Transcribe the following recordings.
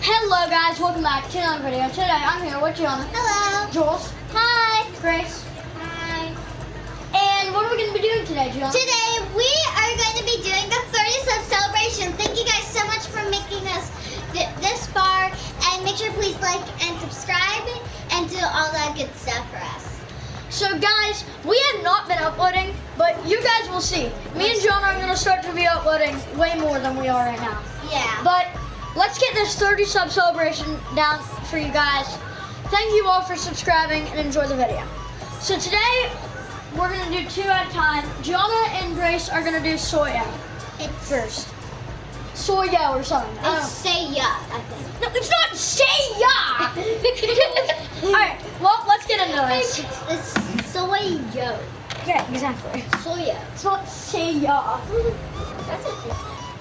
Hello guys, welcome back to another video. Today I'm here with Gianna. Hello. Jules. Hi. Grace. Hi. And what are we going to be doing today, Gianna? Today we are going to be doing the 30 sub celebration. Thank you guys so much for making us this far. And make sure please like and subscribe and do all that good stuff for us. So guys, we have not been uploading, but you guys will see. Me and Gianna are going to start to be uploading way more than we are right now. Yeah. But let's get this 30 sub celebration down for you guys. Thank you all for subscribing and enjoy the video. So today, we're going to do two at a time. Gianna and Grace are going to do Soya first. Soya or something. It's Seiya, I think. No, it's not Seiya! Alright, well, let's get into this. It's Soyo. Yeah, exactly. Soya. It's not Seiya. That's it.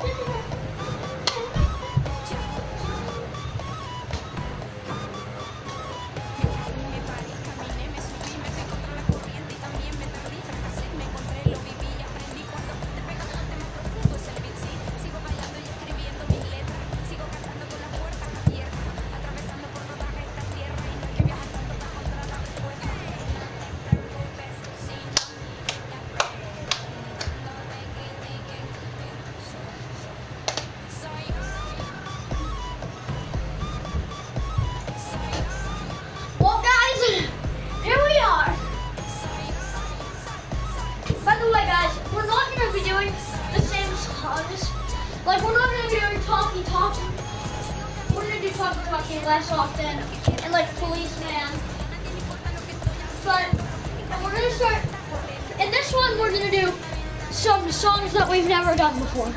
Like, we're not going to be doing talkie. We're going to do talkie less often, and like policeman. But we're going to start, in this one we're going to do some songs that we've never done before.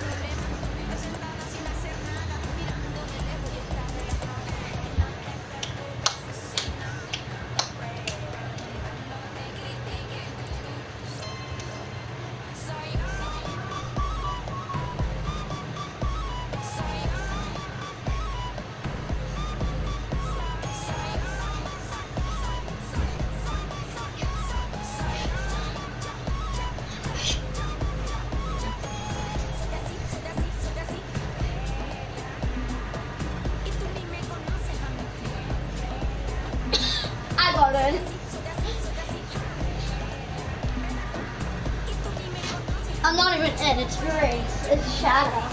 I'm not even in, it's Grace, it's Shadow.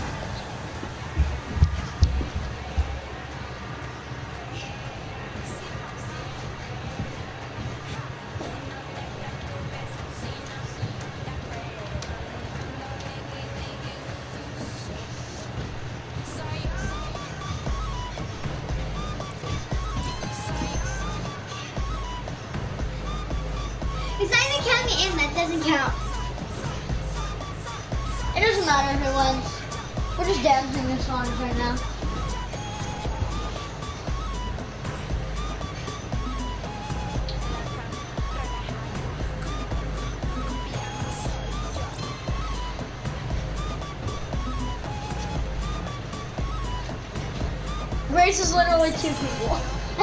It's not even counting in, that doesn't count. It doesn't matter who wins. We're just dancing the songs right now. Grace is literally two people.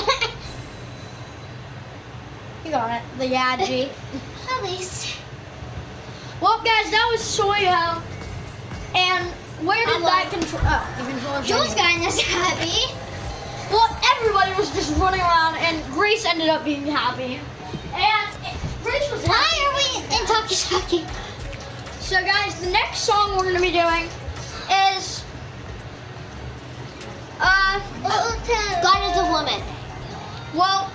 You got it. The Yaji. At least. Well, guys, that was Soyo. And where did that control? Oh, the controller. Jules got us happy. Well, everybody was just running around, and Grace ended up being happy. And Grace was happy. Why are we in talkie? So, guys, the next song we're gonna be doing is God is a woman. Well,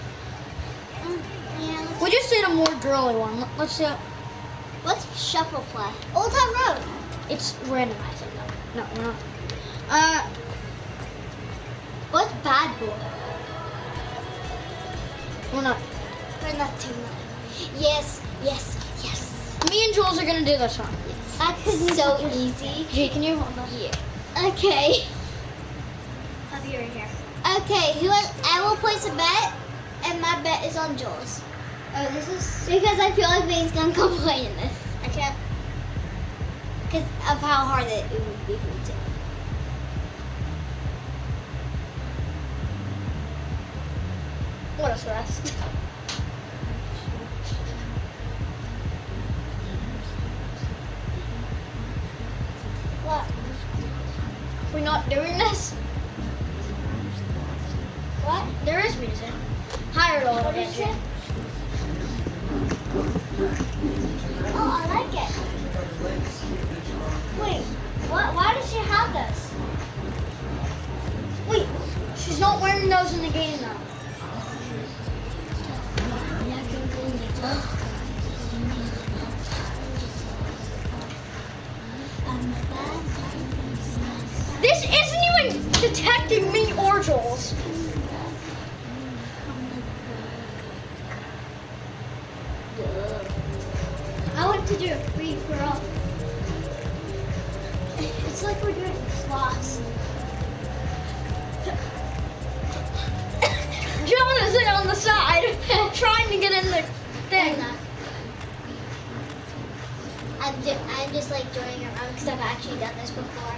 yeah, we just did a more girly one. Let's see. What's shuffle play? Old Town Road. It's randomizing. No, we're not. What's Bad Boy? We're not. We're not too much. Yes. Me and Jules are gonna do this one. That's so easy. Gee, can you hold on? Yeah. Okay. I'll be right here. Okay, I will place a bet, and my bet is on Jules. Oh, this is because I feel like Bane's gonna complain in this. I can't, because of how hard it would be for me to. What else rest? What? We're not doing this? What? There is music. Higher a little What bit. is it? Oh, I like it. Wait, what? Why does she have this? Wait, she's not wearing those in the game though. This isn't even detecting me or Jules. I want to do a free for all. It's like we're doing slots. Jonah's in on the side, trying to get in the thing. I'm just like doing it wrong because I've actually done this before.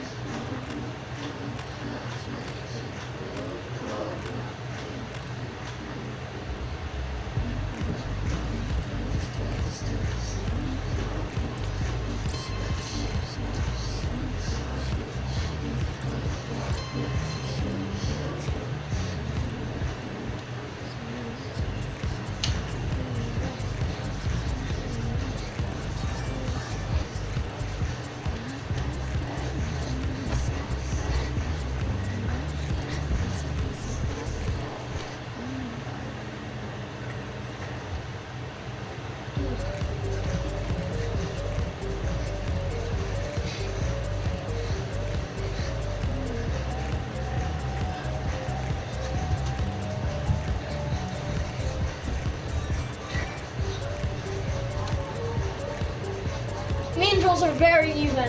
Me and Jules are very even.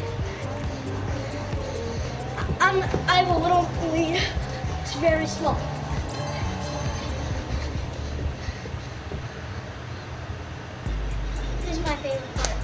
I have a little lead. It's very small. This is my favorite part.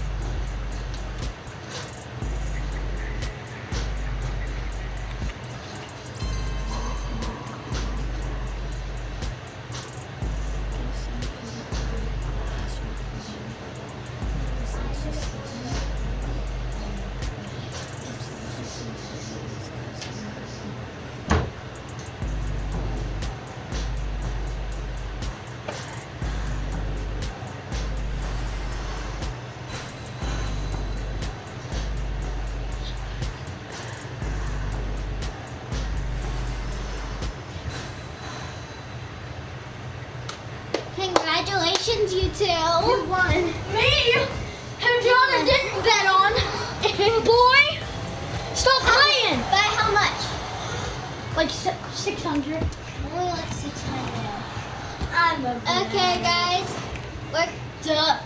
Congratulations, you two. You won. Me? Who Jonah didn't bet on. Boy, stop playing. By how much? Like 600. Only like 600. I'm a Okay, guys. We're done.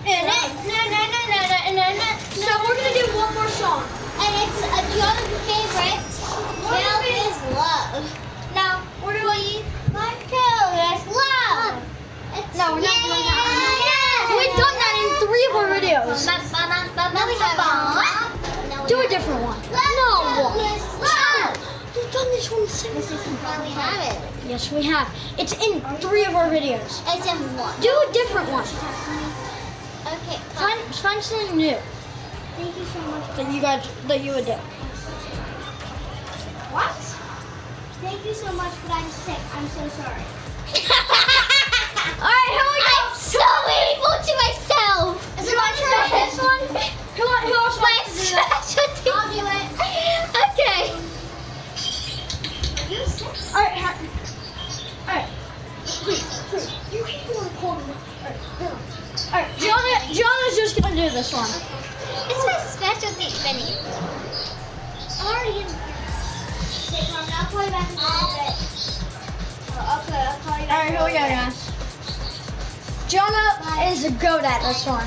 So we're gonna do one more song. And it's a Jonathan's favorite. Kill is love. Now we're doing. Please, my kill is love. It's No, we're not doing that. We've done that in 3 of our videos. Now we have Do a different one. No. Love. We've done this one 7 This is why we have it. Yes, we have. It's in 3 of our videos. It's in one. Do a different one. Okay. Fine. Find something new Thank you so much. that you would do. What? Thank you so much, but I'm sick. I'm so sorry. All right, here we go. I'm so evil to myself. Is it my turn? This one? Who else wants to do that? I'll do it. Okay. You sick? All right. All right. Please. You keep on recording. All right. Jonah's just gonna do this one. It's my specialty, Benny. I'm already in. Okay, Mom, I'll call you back in a little bit. Okay, I'll call you All back. right, here we go, guys. Jonah is a goat at this one.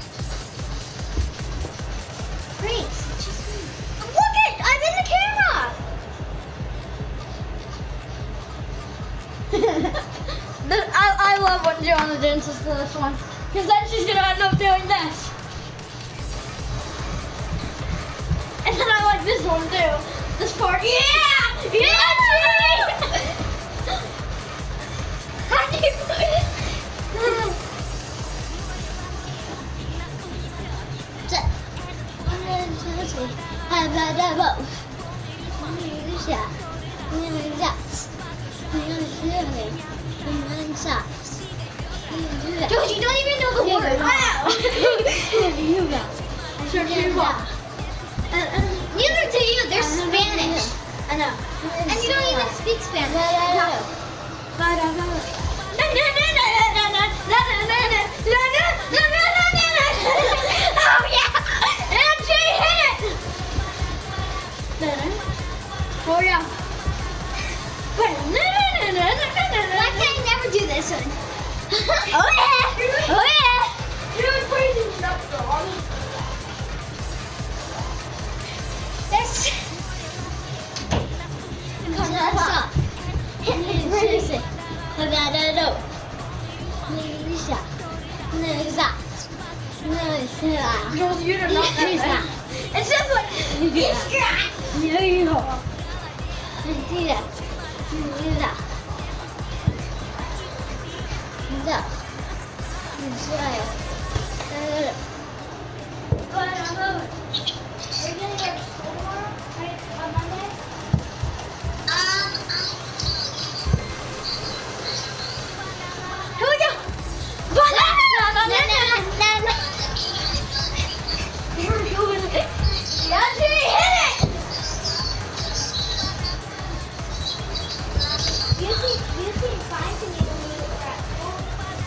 Great. Look it! I'm in the camera! I love when Jonah dances to this one. Because then she's going to end up doing this. And then I like this one too. This part. Yeah! Yeah! Sucks. You don't even know the Yeah, word. wow. Neither do you. They're Spanish. I know. And you don't even speak Spanish. Oh yeah! And she hit it! Oh yeah. Why can't I never do this one? Oh yeah! Oh yeah! You're doing crazy stuff, dog. This. Stop. Seriously. Jules, you do not do that. It's just like No, you don't. Do that. Do that. Do that. But are you gonna go to school tomorrow? Right, on Monday? Here we go. Yeah, she hit it. You seem fine to me when we were at school.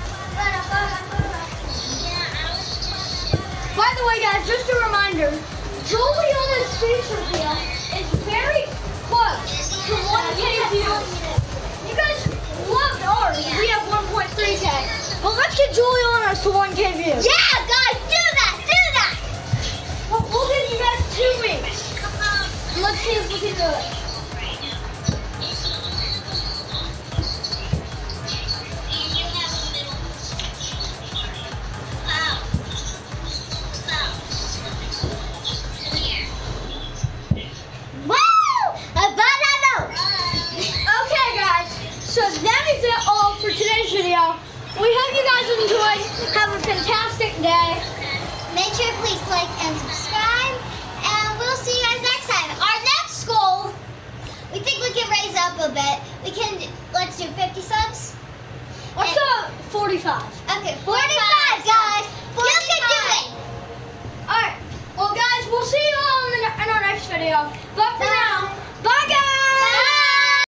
By the way, guys, just a reminder, Juliana's station here is very close to 1K views. You guys loved ours. We have 1.3K. Well, let's get Juliana's to 1K views. Yeah, guys, do that. Do that. We'll give you guys 2 weeks. And let's see if we can do it. Okay, guys. So that is it all for today's video. We hope you guys enjoyed. Have a fantastic day. Make sure to please like and subscribe, and we'll see you guys next time. Our next goal, we think we can raise up a bit. Let's do 50 subs. Let's go 45. Okay, 45, guys. You can do it. Alright. Well, guys, we'll see you all in our next video. But for